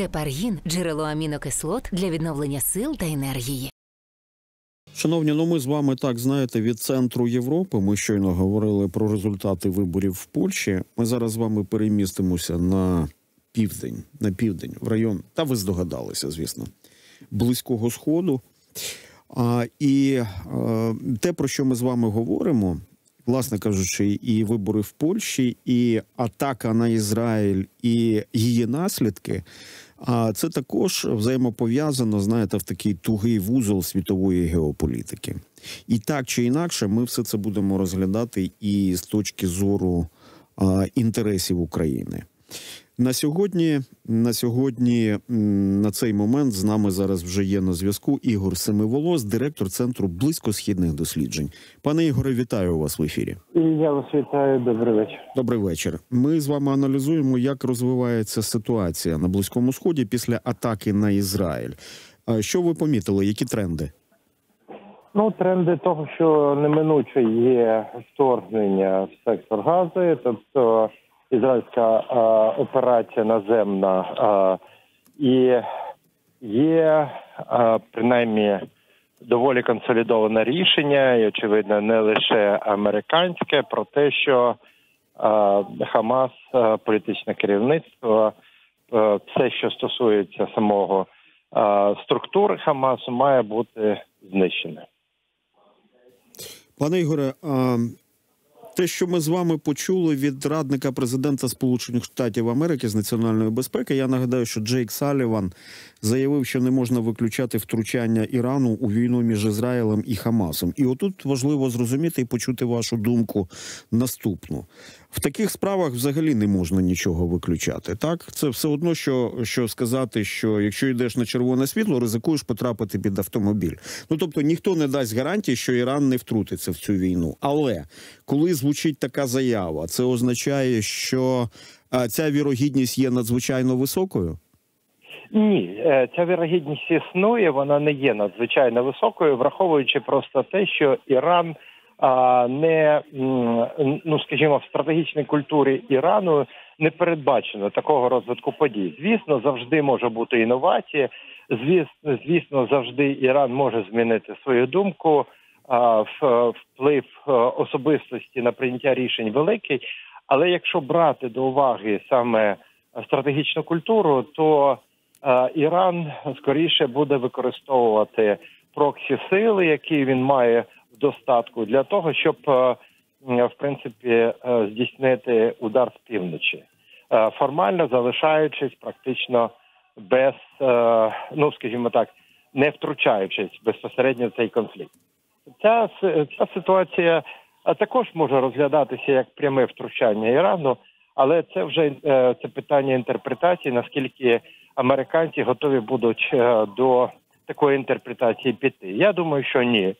Гепаргін – джерело амінокислот для відновлення сил та енергії. Шановні, ми з вами, так, знаєте, від центру Європи. Ми щойно говорили про результати виборів в Польщі. Ми зараз з вами перемістимося на південь, в район, та ви здогадалися, звісно, Близького Сходу. І те, про що ми з вами говоримо, власне кажучи, і вибори в Польщі, і атака на Ізраїль, і її наслідки, це також взаємопов'язано, знаєте, в такий тугий вузол світової геополітики. І так чи інакше, ми все це будемо розглядати і з точки зору інтересів України. На цей момент з нами зараз вже є на зв'язку Ігор Семиволос, директор Центру близькосхідних досліджень. Пане Ігоре, вітаю вас в ефірі. Я вас вітаю, добрий вечір. Добрий вечір. Ми з вами аналізуємо, як розвивається ситуація на Близькому Сході після атаки на Ізраїль. Що ви помітили, які тренди? Тренди того, що неминуче є вторгнення в сектор Гази, тобто ізраїльська операція наземна, і є, принаймні, доволі консолідоване рішення, і, очевидно, не лише американське, про те, що Хамас, політичне керівництво, все, що стосується самого структури Хамасу, має бути знищене. Пане Ігоре, те, що ми з вами почули від радника президента Сполучених Штатів Америки з національної безпеки, я нагадаю, що Джейк Салліван заявив, що не можна виключати втручання Ірану у війну між Ізраїлем і Хамасом. І отут важливо зрозуміти і почути вашу думку наступну. В таких справах взагалі не можна нічого виключати, так? Це все одно, що сказати, що якщо йдеш на червоне світло, ризикуєш потрапити під автомобіль. Тобто ніхто не дасть гарантії, що Іран не втрутиться в цю війну. Але коли звучить така заява, це означає, що ця вірогідність є надзвичайно високою? Ні, ця вірогідність існує, вона не є надзвичайно високою, враховуючи просто те, що Іран скажімо, в стратегічній культурі Ірану не передбачено такого розвитку подій. Звісно, завжди може бути інновація, звісно, завжди Іран може змінити свою думку, вплив особистості на прийняття рішень великий, але якщо брати до уваги саме стратегічну культуру, то Іран скоріше буде використовувати проксі-сили, які він має в достатку, для того, щоб, в принципі, здійснити удар з півночі, формально залишаючись практично без, скажімо так, не втручаючись безпосередньо в цей конфлікт. Ця ситуація також може розглядатися як пряме втручання Ірану, але це вже це питання інтерпретації, наскільки американці готові будуть до такої інтерпретації піти. Я думаю, що ні.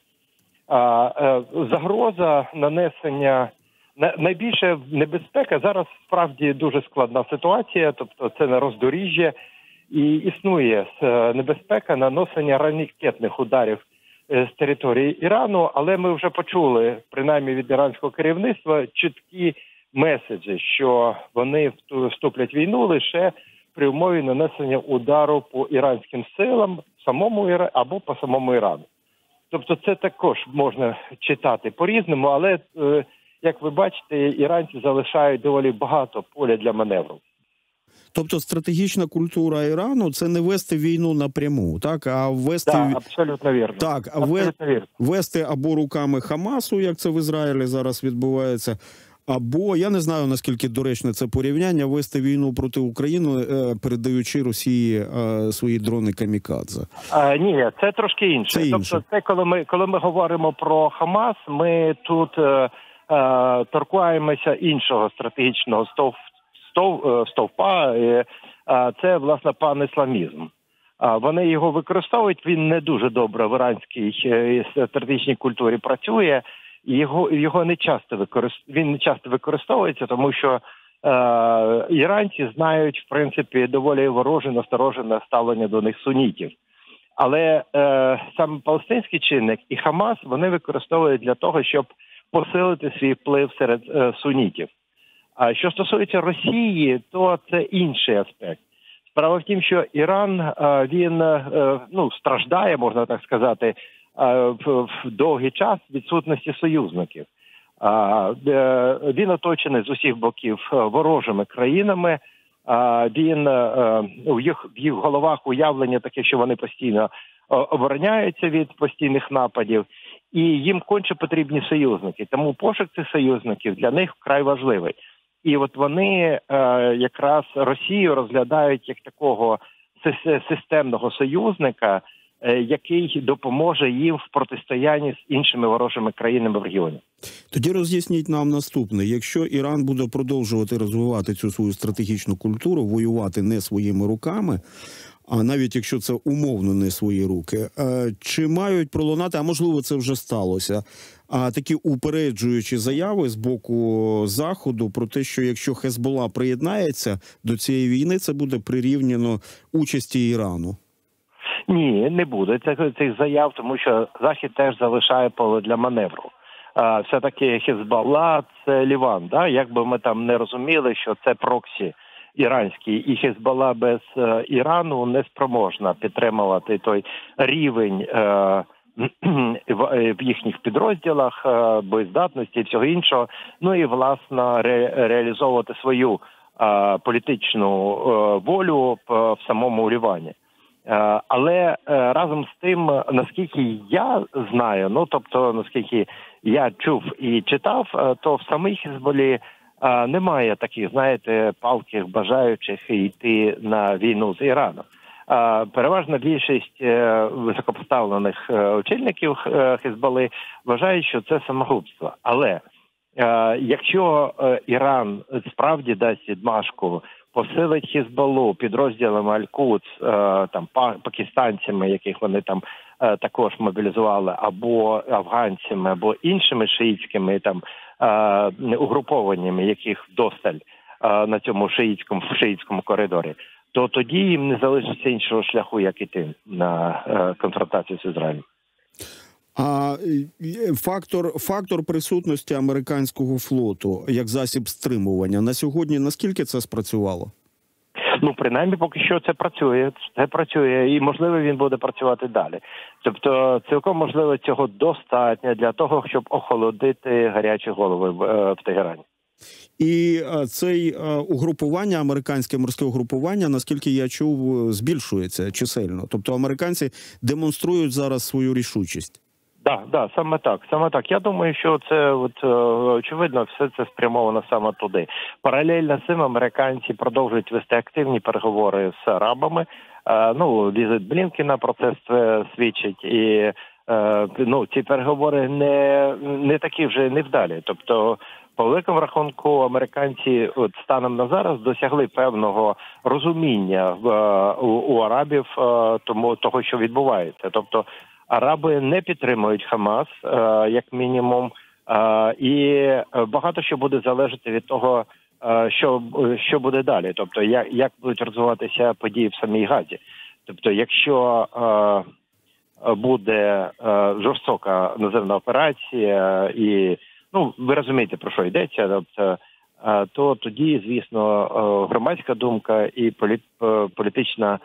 Загроза нанесення, найбільша небезпека, зараз справді дуже складна ситуація, тобто це на роздоріжжя, і існує небезпека нанесення ракетних ударів з території Ірану, але ми вже почули, принаймні від іранського керівництва, чіткі меседжі, що вони вступлять в війну лише при умові нанесення удару по іранським силам або по самому Ірану. Тобто це також можна читати по-різному, але, як ви бачите, іранці залишають доволі багато поля для маневру. Тобто стратегічна культура Ірану – це не вести війну напряму, так? А вести... Так, абсолютно вірно. Так, вести або руками Хамасу, як це в Ізраїлі зараз відбувається, або, я не знаю, наскільки доречне це порівняння, вести війну проти України, передаючи Росії свої дрони камікадзе. Ні, це трошки інше. Тобто це коли ми говоримо про Хамас, ми тут торкаємося іншого стратегічного стовпа, це, власне, панісламізм. Вони його використовують, він не дуже добре в іранській стратегічній культурі працює, і він не часто використовується, тому що іранці знають, в принципі, доволі вороже, насторожене ставлення до них сунітів. Але саме палестинський чинник і Хамас вони використовують для того, щоб посилити свій вплив серед сунітів. А що стосується Росії, то це інший аспект. Справа в тім, що Іран, він страждає, можна так сказати, в довгий час відсутності союзників. Він оточений з усіх боків ворожими країнами. Він в їх головах уявлення таке, що вони постійно обороняються від постійних нападів, і їм конче потрібні союзники. Тому пошук цих союзників для них вкрай важливий. І от вони якраз Росію розглядають як такого системного союзника, який допоможе їм в протистоянні з іншими ворожими країнами в регіоні. Тоді роз'ясніть нам наступне. Якщо Іран буде продовжувати розвивати цю свою стратегічну культуру, воювати не своїми руками, а навіть якщо це умовно не свої руки, чи мають пролунати, а можливо це вже сталося, такі упереджуючі заяви з боку Заходу про те, що якщо Хезболла приєднається до цієї війни, це буде прирівняно участі Ірану? Ні, не буде цих заяв, тому що Захід теж залишає поле для маневру. Все-таки Хезболла – це Ліван, да? Як би ми там не розуміли, що це проксі іранський, і Хезболла без Ірану не спроможна підтримувати той рівень в їхніх підрозділах, боєздатності і всього іншого, ну і, власне, реалізовувати свою політичну волю в самому Лівані. Але разом з тим, наскільки я знаю, наскільки я чув і читав, то в самій Хезболлі немає таких, палких бажаючих йти на війну з Іраном. Переважна більшість високопоставлених очільників Хезболли вважають, що це самогубство. Але якщо Іран справді дасть відмашку, посилить Хезболлу підрозділами Аль-Кудс, пакистанцями, яких вони там також мобілізували, або афганцями, або іншими шиїтськими угрупованнями, яких вдосталь на цьому шиїтському коридорі, то тоді їм не залишиться іншого шляху, як іти на конфронтацію з Ізраїлем. А фактор присутності американського флоту як засіб стримування на сьогодні, наскільки це спрацювало? Принаймні, поки що це працює, і, можливо, він буде працювати далі. Тобто, цілком можливо, цього достатньо для того, щоб охолодити гарячі голови в Тегерані. І це угрупування, американське морське угрупування, наскільки я чув, збільшується чисельно. Тобто, американці демонструють зараз свою рішучість. Так, саме так. Я думаю, що це очевидно все це спрямовано саме туди. Паралельно з цим американці продовжують вести активні переговори з арабами. Візит Блінкена про це свідчить. І ці переговори не такі вже невдалі. Тобто, по великому рахунку, американці станом на зараз досягли певного розуміння у арабів того, що відбувається. Тобто, араби не підтримують Хамас, як мінімум, і багато що буде залежати від того, що буде далі. Тобто, як будуть розвиватися події в самій Газі. Тобто, якщо буде жорстока наземна операція і, ви розумієте, про що йдеться, тобто, то тоді, звісно, громадська думка і політична,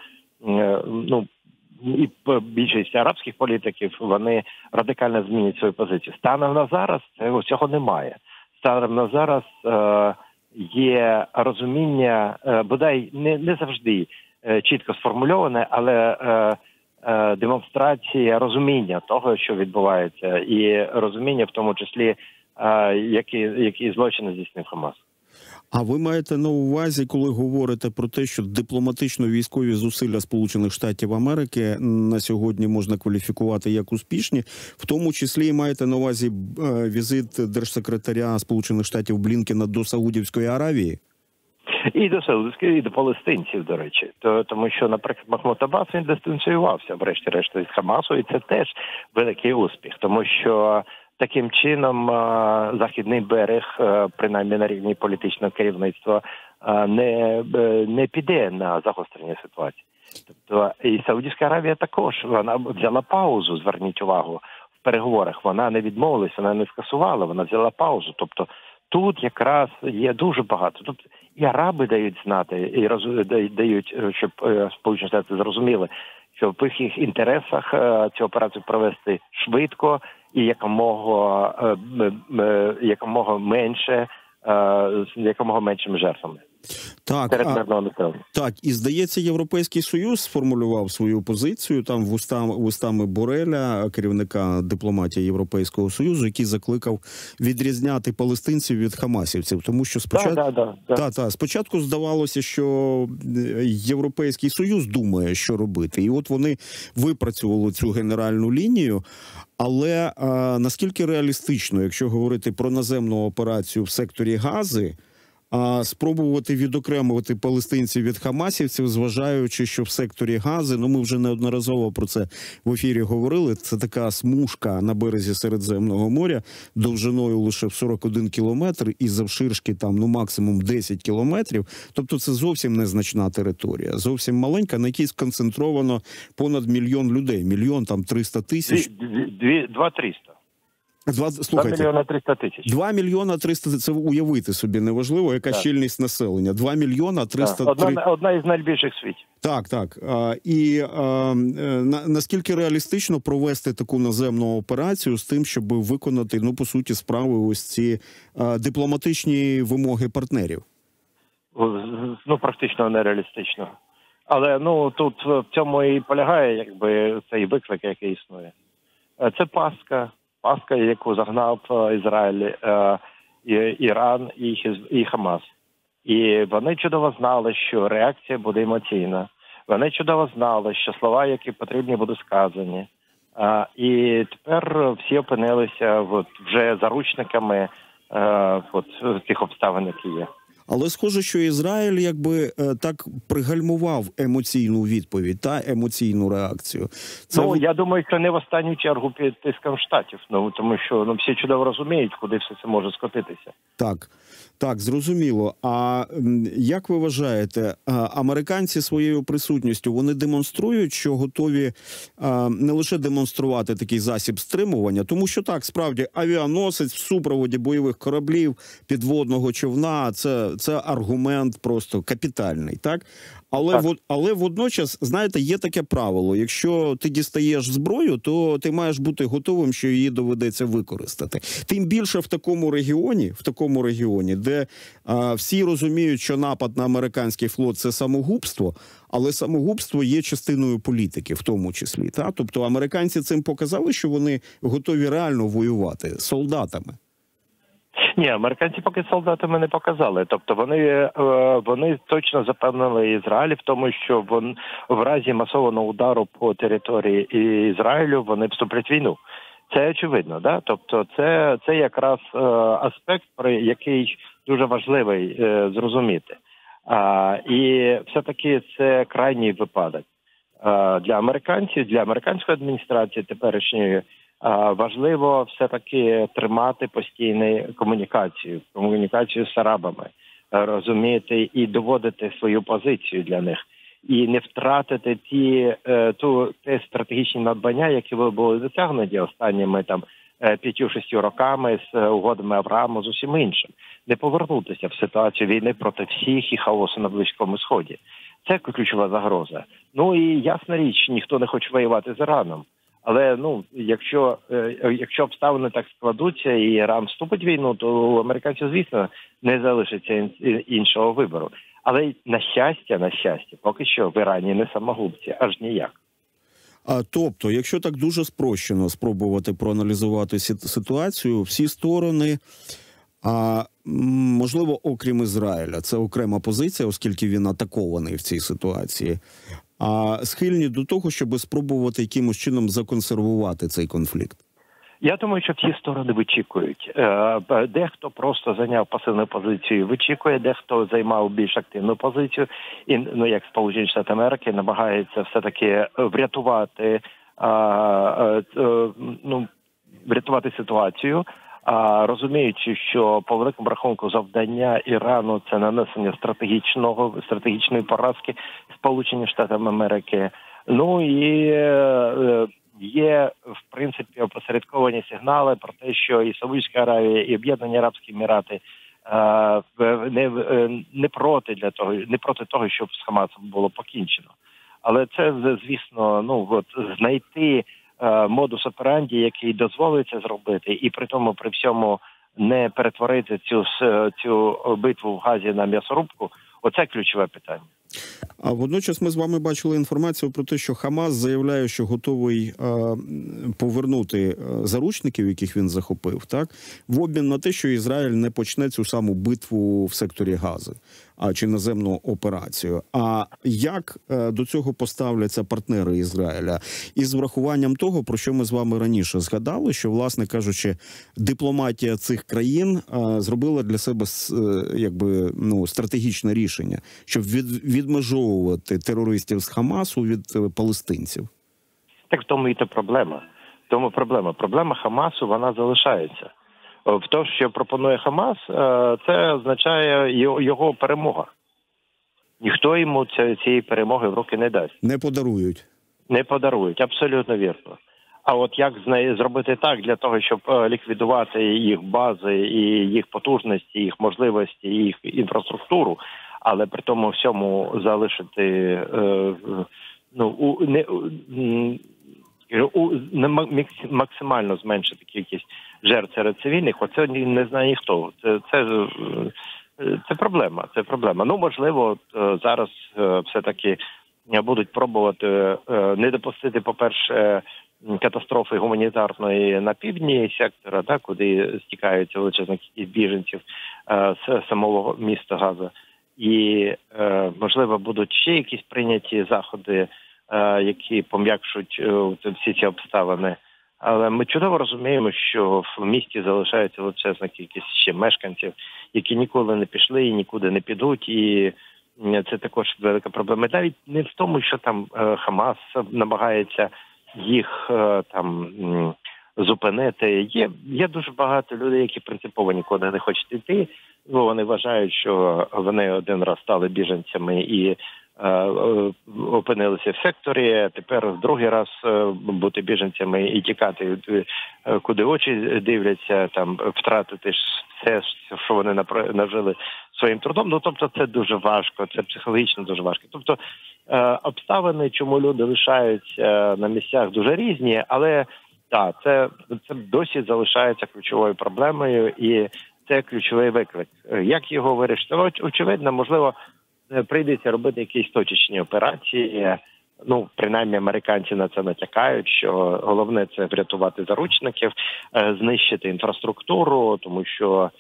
і більшість арабських політиків, вони радикально змінять свою позицію. Станом на зараз цього немає. Станом на зараз є розуміння, бодай не завжди чітко сформульоване, але демонстрація розуміння того, що відбувається, і розуміння в тому числі, які злочини здійснив Хамас. А ви маєте на увазі, коли говорите про те, що дипломатично-військові зусилля Сполучених Штатів Америки на сьогодні можна кваліфікувати як успішні, в тому числі і маєте на увазі візит держсекретаря Сполучених Штатів Блінкена до Саудівської Аравії? І до Саудівської, і до палестинців, до речі. Тому що, наприклад, Махмуд Аббас, він дистанціювався, врешті-решт, від Хамасу, і це теж великий успіх, тому що таким чином Західний берег, принаймні на рівні політичного керівництва, не піде на загострення ситуації. Тобто і Саудівська Аравія також, вона взяла паузу, зверніть увагу, в переговорах. Вона не відмовилася, вона не скасувала, вона взяла паузу. Тобто тут якраз є дуже багато. Тут і араби дають знати, і дають, щоб Сполучені Штати зрозуміли, що в їх інтересах цю операцію провести швидко і якомога меншими жертвами. Так, так, і здається, Європейський Союз сформулював свою позицію там вустами Борреля, керівника дипломатії Європейського Союзу, який закликав відрізняти палестинців від хамасівців, тому що спочатку здавалося, що Європейський Союз думає, що робити, і от вони випрацювали цю генеральну лінію. Але наскільки реалістично, якщо говорити про наземну операцію в секторі Гази, спробувати відокремувати палестинців від хамасівців, зважаючи, що в секторі Гази, ми вже неодноразово про це в ефірі говорили, це така смужка на березі Середземного моря, довжиною лише в 41 кілометр і завширшки там, максимум 10 кілометрів. Тобто це зовсім незначна територія, зовсім маленька, на якій сконцентровано понад 1 мільйон людей, 1 300 000. 2-300. 2 мільйона 300 тисяч. 2 мільйона 300, це уявити собі неважливо, яка щільність населення. 2 мільйона 300... Одна із найбільших в світі. Так. І наскільки реалістично провести таку наземну операцію з тим, щоб виконати, по суті, справи ось ці дипломатичні вимоги партнерів? Практично нереалістично. Але, тут в цьому і полягає, цей виклик, який існує. Це пастка, яку загнав Ізраїль, Іран і Хамас. І вони чудово знали, що реакція буде емоційна. Вони чудово знали, що слова, які потрібні, будуть сказані. І тепер всі опинилися вже заручниками тих обставин, які є. Але схоже, що Ізраїль так пригальмував емоційну відповідь та емоційну реакцію. Я думаю, що не в останню чергу під тиском Штатів, тому що всі чудово розуміють, куди все це може скотитися. Так, зрозуміло. А як ви вважаєте, американці своєю присутністю, вони демонструють, що готові не лише демонструвати такий засіб стримування, тому що так, справді, авіаносець в супроводі бойових кораблів, підводного човна, це аргумент просто капітальний, так? Але водночас, знаєте, є таке правило. Якщо ти дістаєш зброю, то ти маєш бути готовим, що її доведеться використати. Тим більше в такому регіоні, де всі розуміють, що напад на американський флот – це самогубство, але самогубство є частиною політики в тому числі. Так? Тобто американці цим показали, що вони готові реально воювати з солдатами. Ні, американці поки солдатами не показали. Тобто вони точно запевнили Ізраїль в тому, що в разі масованого удару по території Ізраїлю вони вступлять в війну. Це очевидно, да? Тобто це якраз аспект, про який дуже важливий зрозуміти. І все-таки це крайній випадок. Для американців, для американської адміністрації теперішньої важливо все-таки тримати постійну комунікацію з арабами, розуміти і доводити свою позицію для них. І не втратити те стратегічні надбання, які були досягнуті останніми 5-6 роками з угодами Аврааму, з усім іншим. Не повернутися в ситуацію війни проти всіх і хаосу на Близькому Сході. Це ключова загроза. І ясна річ, ніхто не хоче воювати з Іраном. Але, якщо обставини так складуться і Іран вступить в війну, то у американців, звісно, не залишиться іншого вибору. Але, на щастя, поки що в Ірані не самогубці, аж ніяк. Тобто, якщо так дуже спрощено спробувати проаналізувати ситуацію, всі сторони, можливо, окрім Ізраїля, це окрема позиція, оскільки він атакований в цій ситуації, схильні до того, щоб спробувати якимось чином законсервувати цей конфлікт? Я думаю, що всі сторони вичікують. Дехто просто зайняв пасивну позицію, вичікує, дехто займав більш активну позицію. І, як Сполучені Штати Америки, намагається все-таки врятувати ситуацію, розуміючи, що по великому рахунку завдання Ірану – це нанесення стратегічної поразки Сполученим Штатам Америки. Є, в принципі, опосередковані сигнали про те, що і Саудівська Аравія, і Об'єднані Арабські Емірати не проти того, щоб з Хамасом було покінчено. Але це, звісно, знайти модус операнді, який дозволить це зробити, і при тому, при всьому не перетворити цю битву в Газі на м'ясорубку. Оце ключове питання. А водночас ми з вами бачили інформацію про те, що Хамас заявляє, що готовий повернути заручників, яких він захопив, так, в обмін на те, що Ізраїль не почне цю саму битву в секторі Гази, чи наземну операцію. А як до цього поставляться партнери Ізраїля? Із врахуванням того, про що ми з вами раніше згадали, що, власне кажучи, дипломатія цих країн зробила для себе стратегічне рішення, щоб відмежовувати терористів з Хамасу від палестинців. Так в тому і та проблема. Проблема Хамасу, вона залишається. В тому, що пропонує Хамас, це означає його перемога. Ніхто йому цієї перемоги в руки не дасть. Не подарують, абсолютно вірно. А от як зробити так для того, щоб ліквідувати їх бази, і їх потужності, їх можливості, їх інфраструктуру, але при тому всьому залишити максимально зменшити кількість жертв серед цивільних, оце не знає ніхто. Це проблема. Можливо, зараз все-таки будуть пробувати не допустити, по-перше, катастрофи гуманітарної на півдні сектора, куди стікаються величезна кількість біженців з самого міста Газа. І, можливо, будуть ще якісь прийняті заходи, які пом'якшують всі ці обставини. Але ми чудово розуміємо, що в місті залишається величезна кількість ще мешканців, які ніколи не пішли і нікуди не підуть. І це також велика проблема. Навіть не в тому, що там Хамас намагається їх зупинити. Є дуже багато людей, які принципово нікуди не хочуть йти, бо вони вважають, що вони один раз стали біженцями і опинилися в секторі, а тепер другий раз бути біженцями і тікати, куди очі дивляться, втратити все, що вони нажили своїм трудом. Тобто це дуже важко, це психологічно дуже важко. Тобто обставини, чому люди лишаються на місцях, дуже різні, але це досі залишається ключовою проблемою, і це ключовий виклик. Як його вирішити? Очевидно, можливо, прийдеться робити якісь точечні операції. Принаймні американці на це натякають, що головне це врятувати заручників, знищити інфраструктуру, тому що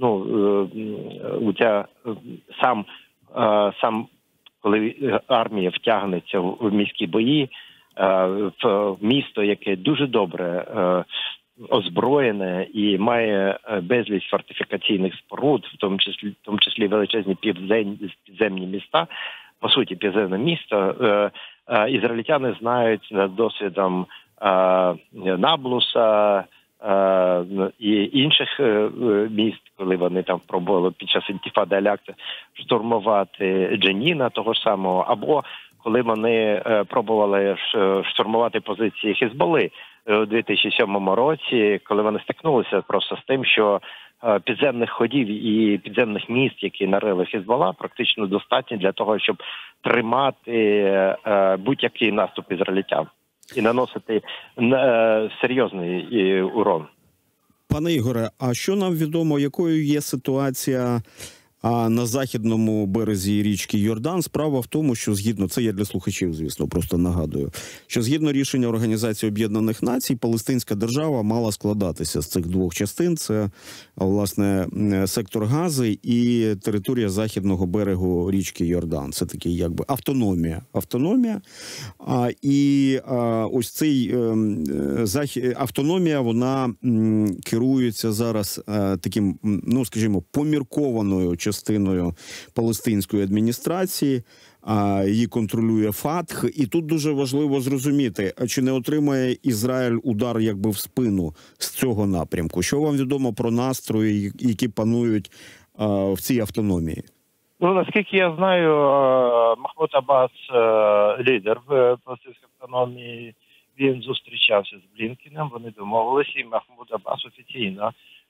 коли армія втягнеться в міські бої, в місто, яке дуже добре озброєне і має безліч фортифікаційних споруд, в тому числі величезні підземні міста, по суті, підземне місто. Ізраїльтяни знають за досвідом Наблуса і інших міст, коли вони там пробували під час інтифади Алякса штурмувати Дженіна того ж самого, або коли вони пробували штурмувати позиції Хізболи у 2007 році, коли вони стикнулися просто з тим, що підземних ходів і підземних міст, які нарили Хізбола, практично достатньо для того, щоб тримати будь-який наступ ізраїльтян і наносити серйозний урон. Пане Ігоре, а що нам відомо, якою є ситуація на західному березі річки Йордан? Справа в тому, що це я для слухачів, звісно, просто нагадую, що згідно рішення Організації Об'єднаних Націй, Палестинська держава мала складатися з цих двох частин. Це, власне, сектор Гази і територія західного берегу річки Йордан. Це такий, автономія. І ось цей автономія, вона керується зараз таким, скажімо, поміркованою частиною палестинської адміністрації, її контролює ФАТХ. І тут дуже важливо зрозуміти, чи не отримає Ізраїль удар якби в спину з цього напрямку. Що вам відомо про настрої, які панують в цій автономії? Наскільки я знаю, Махмуд Аббас, лідер в палестинській автономії, він зустрічався з Блінкеном, вони домовилися, і Махмуд Аббас офіційно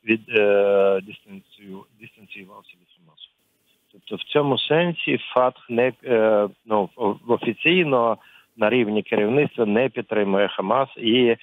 дистанціювався від Хамасу. Тобто в цьому сенсі Фатх офіційно на рівні керівництва не підтримує Хамас і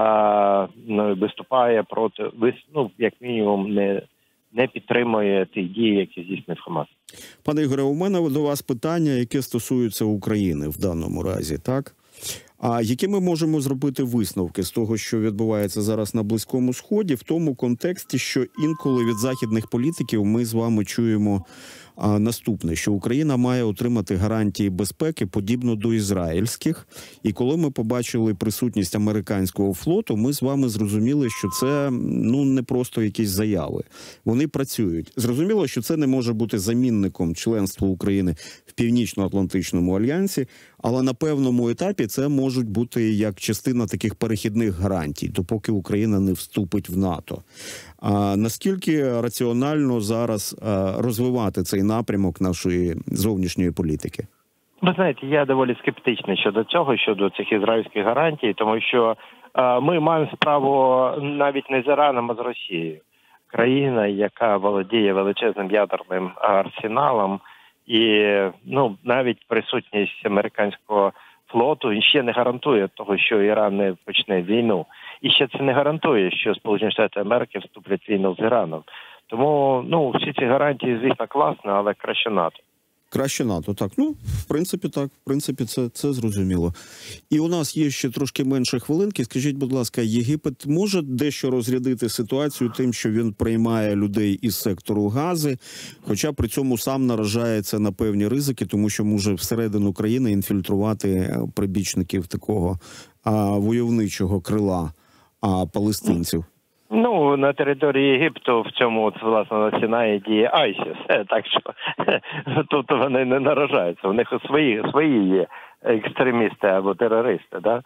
виступає проти, як мінімум, не підтримує тих дій, які здійснив Хамас. Пане Ігоре, у мене до вас питання, яке стосується України в даному разі, так? А які ми можемо зробити висновки з того, що відбувається зараз на Близькому Сході, в тому контексті, що інколи від західних політиків ми з вами чуємо наступне, що Україна має отримати гарантії безпеки подібно до ізраїльських. І коли ми побачили присутність американського флоту, ми з вами зрозуміли, що це не просто якісь заяви. Вони працюють. Зрозуміло, що це не може бути замінником членства України в Північно-Атлантичному альянсі, але на певному етапі це можуть бути як частина таких перехідних гарантій, допоки Україна не вступить в НАТО. А наскільки раціонально зараз розвивати цей напрямок нашої зовнішньої політики? Ви знаєте, я доволі скептичний щодо цього, щодо цих ізраїльських гарантій, тому що ми маємо справу навіть не з Іраном, а з Росією. Країна, яка володіє величезним ядерним арсеналом, і навіть присутність американського флоту ще не гарантує того, що Іран не почне війну. І ще це не гарантує, що Сполучені Штати Америки вступлять в війну з Іраном. Тому всі ці гарантії, звісно, класно, але краще НАТО. Краще НАТО, так. В принципі, так. В принципі, це зрозуміло. І у нас є ще трошки менше хвилинки. Скажіть, будь ласка, Єгипет може дещо розрядити ситуацію тим, що він приймає людей із сектору Гази, хоча при цьому сам наражається на певні ризики, тому що може всередину країни інфільтрувати прибічників такого войовничого крила палестинців? На території Єгипту в цьому, власне, на Сінаї діє Айсіс, так що тут вони не наражаються, у них свої є екстремісти або терористи, да?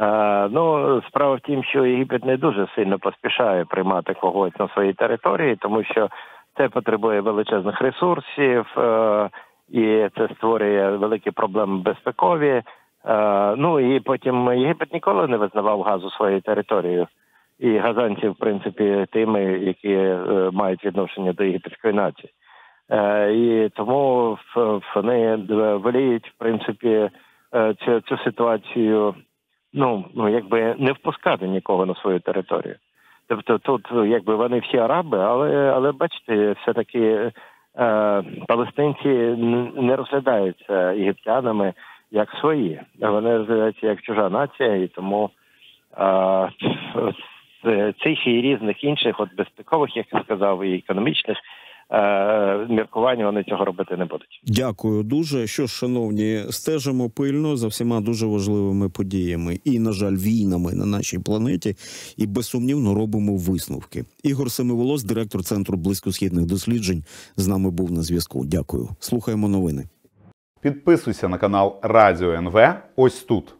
Справа в тім, що Єгипет не дуже сильно поспішає приймати когось на своїй території, тому що це потребує величезних ресурсів, і це створює великі проблеми безпекові, і потім Єгипет ніколи не визнавав Газу своєю територією. І газанці, в принципі, тими, які мають відношення до єгипетської нації. І тому вони воліють, в принципі, цю ситуацію, якби не впускати нікого на свою територію. Тобто тут, якби вони всі араби, але бачите, все-таки палестинці не розглядаються єгиптянами як свої. Вони розглядаються як чужа нація, і тому цих і різних інших, безпекових, як я сказав, і економічних міркувань вони цього робити не будуть. Дякую дуже. Що ж, шановні, стежимо пильно за всіма дуже важливими подіями і, на жаль, війнами на нашій планеті, і безсумнівно робимо висновки. Ігор Семиволос, директор Центру близькосхідних досліджень, з нами був на зв'язку. Дякую. Слухаємо новини. Підписуйся на канал Радіо НВ ось тут.